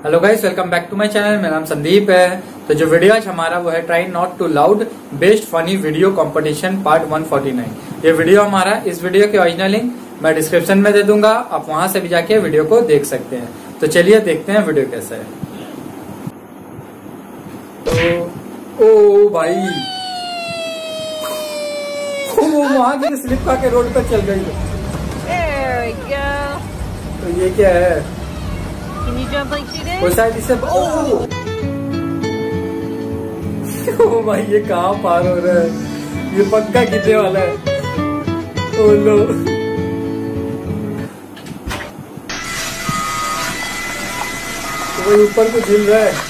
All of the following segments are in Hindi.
Hello guys, welcome back to my channel. मेरा नाम संदीप है। तो जो वीडियो आज हमारा वो है try not to laugh best funny video competition part 149। ये वीडियो हमारा, इस वीडियो की ओरिजिनल लिंक मैं डिस्क्रिप्शन में दे दूंगा, आप वहां से भी जाके वीडियो को देख सकते हैं। तो चलिए देखते हैं वीडियो कैसा है। तो ओ भाई, वो वहां की स्लिप खा के रोड पर चल गई। तो ये क्या है? Can you jump like she did? वो शायद इसे ओ भाई, ये कहाँ पार हो रहा है? ये पक्का गिरने वाला है। ओ नो, वो ऊपर को झिल रहा है।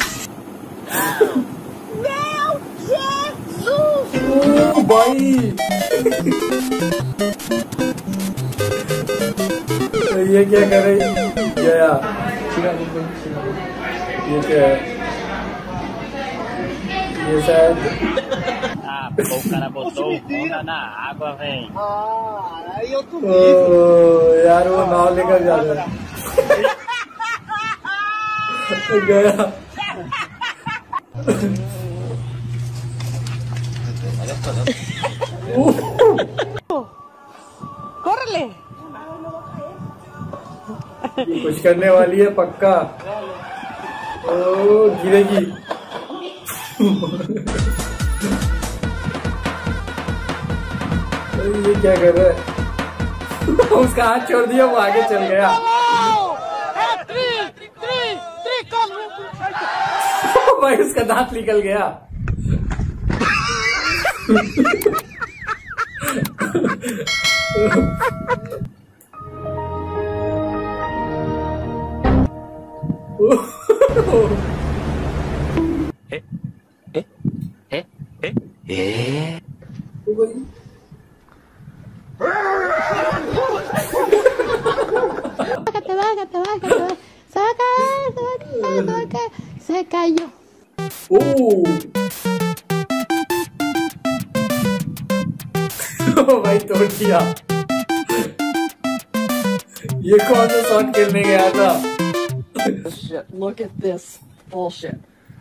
ओ भाई, ये क्या कर रही गया? ये क्या है? ये शायद यार वो नाव लेकर जा रहा है। गया। कुछ करने वाली है पक्का। ओ गिरेगी। ये क्या कर रहा है? उसका हाथ छोड़ दिया, वो आगे चल गया। भाई उसका दांत निकल गया। Se cayó. भाई तोड़ दिया। ये कौन सा शॉट खेलने गया था? Shit, look at this bullshit.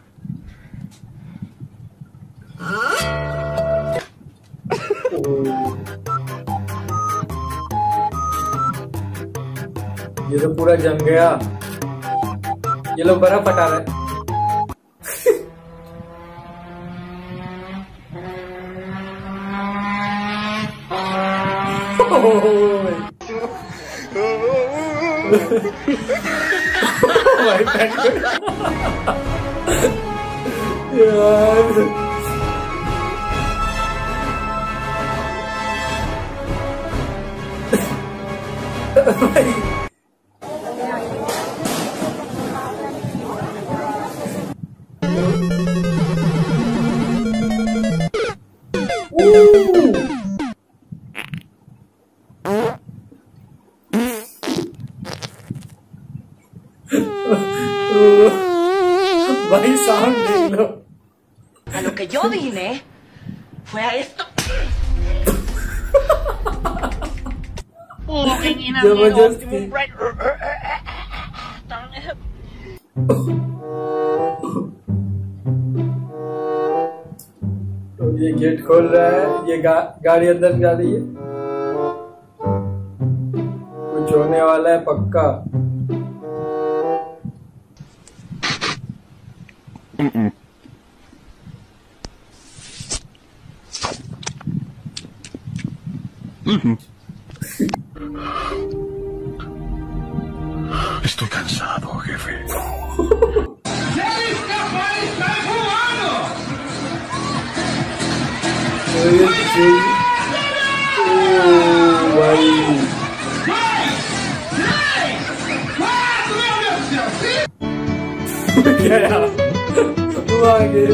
ये तो पूरा जम गया। ये लोग बर्फ हटा रहे हैं। यार भाई, भाई साउंड देख लो। A lo que yo vine fue a esto. जबरदस्ती। तो ये गेट खोल रहा है। ये गाड़ी अंदर जा रही है। कुछ होने वाला है पक्का। Estoy cansado, jefe. क्या वो आगे?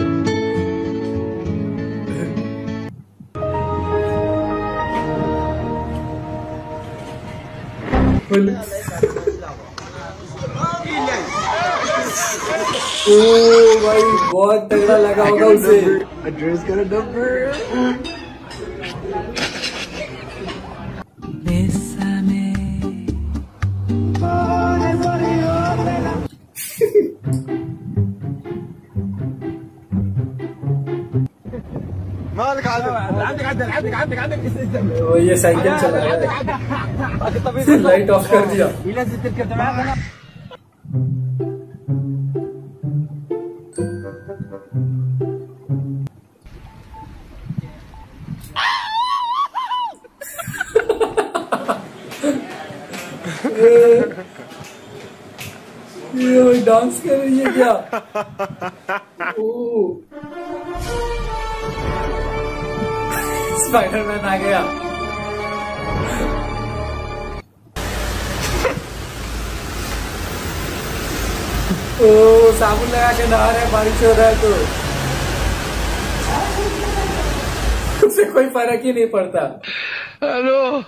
ओ भाई, बहुत तगड़ा लगा होगा उसे। Andre's got a number. वो ये साइकिल चला रहा है। लाइट ऑफ कर दिया। ये डांस कर रही है क्या? स्पाइडरमैन आ गया। ओ साबुन लगा के नहा रहा है, बारिश हो रहा है तो उससे कोई फर्क ही नहीं पड़ता। हेलो।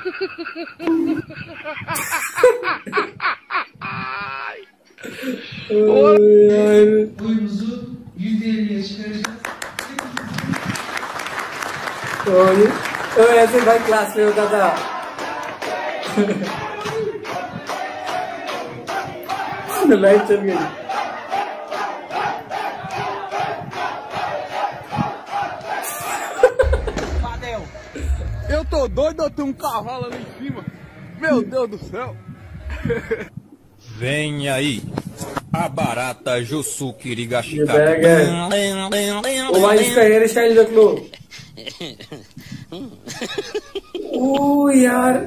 ऐसे भाई क्लास में होता था। लाइट चल गई। Eu tô doido, eu tenho um cavalo ali em cima. Meu Deus do céu. Vem aí, a barata Jussukirigashika. ये बैग है। ओ भाई इसका हेयर स्टाइल देख लो। ओ यार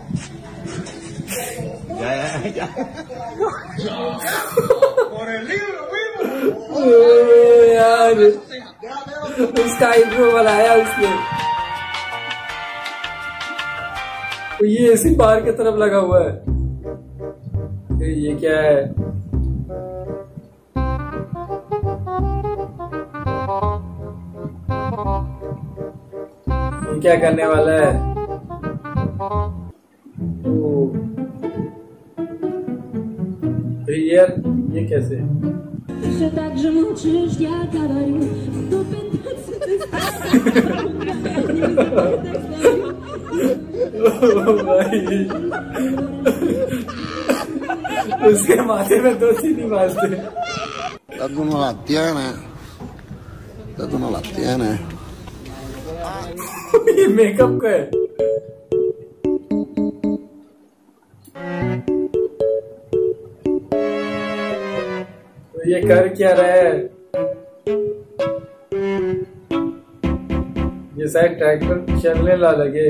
यार उसका आईब्रो बनाया उसने। तो ये इसी बार की तरफ लगा हुआ है। ये क्या है? ये क्या करने वाला है? यार ये कैसे? उसके माथे में 2 सीटी मारते। Tú no la tienes. Tú no la tienes. ये मेकअप का है। तो ये कर क्या रहा है? ये शायद ट्रैक्टर चलने ला लगे।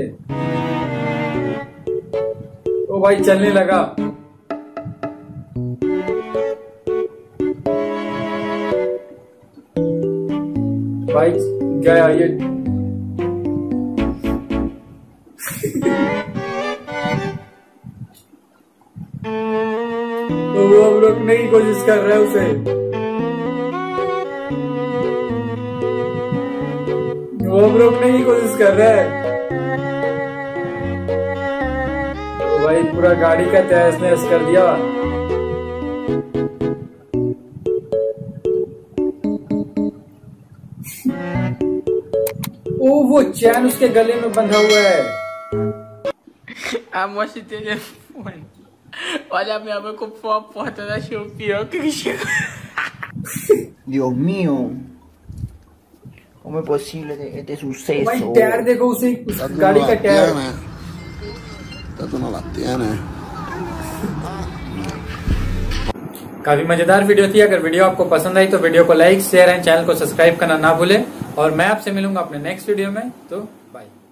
ओ भाई चलने लगा। भाई गया ये। तो वो अब रोकने की कोशिश कर रहा है उसे। वो अब रोकने की कोशिश कर रहा है। तो भाई पूरा गाड़ी का तहस नहस कर दिया। ओ वो चैन उसके गले में बंधा हुआ है। Olha mesmo, eu compro uma porta da Shopee, ó, que chega. Dios mío, ¿cómo es posible este suceso? भाई टायर देखो उसे, उस गाड़ी का tyre. Tú no la tienes. काफी मजेदार वीडियो थी। अगर वीडियो आपको पसंद आई तो वीडियो को लाइक शेयर एंड चैनल को सब्सक्राइब करना ना भूलें। और मैं आपसे मिलूंगा अपने नेक्स्ट वीडियो में। तो बाय।